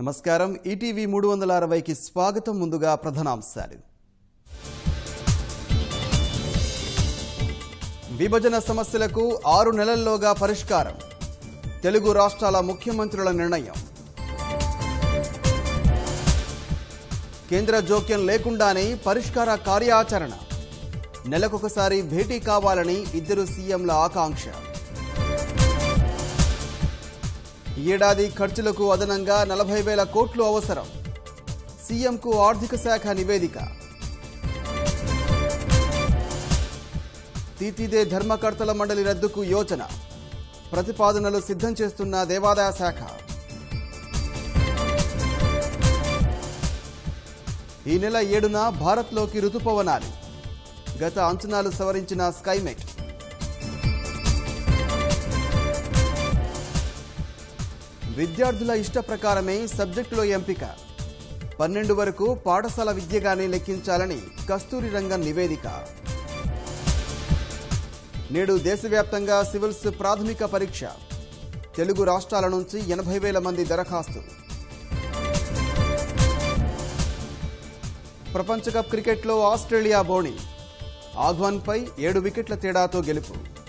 నమస్కారం ఈటీవీ 360 కి స్వాగతం ముందుగా ప్రధానాంశాలు విభజన సమస్యలకు 6 నెలల్లోగా పరిష్కారం తెలుగు రాష్ట్రాల ముఖ్యమంత్రుల నిర్ణయం కేంద్ర జోక్యం లేకుండానే పరిష్కార కార్యాచరణ నెలకొకసారి భేటీ కావాలని ఇద్దరు సీఎంల ఆకాంక్ష ఏడాది ఖర్చులకు అదనంగా 40,000 కోట్లు అవసరం సీఎంకు ఆర్థిక శాఖ నివేదిక తీతిదే ధర్మకర్తల మండలి రద్దుకు యోచన ప్రతిపాదనలు సిద్ధం చేస్తున్న దేవాదాయ శాఖ ఈ నెల 7న భారత్లోకి రుతుపవనాలు గత అంచనాలు సవరించిన స్కైమెట్ విద్యార్థుల ఇష్ట ప్రకారమే సబ్జెక్టులో ఎంపిక 12 వరకు పాఠశాల విద్యగానే లెక్కించాలని కస్తూరి రంగన్ నివేదిక నేడు దేశవ్యాప్తంగా సివిల్స్ ప్రాథమిక పరీక్ష తెలుగు రాష్ట్రాల నుంచి 80,000 మంది దరఖాస్తు ప్రపంచ కప్ క్రికెట్లో ఆస్ట్రేలియా బోణి ఆధ్వాన్పై 7 వికెట్ల తేడాతో గెలుపు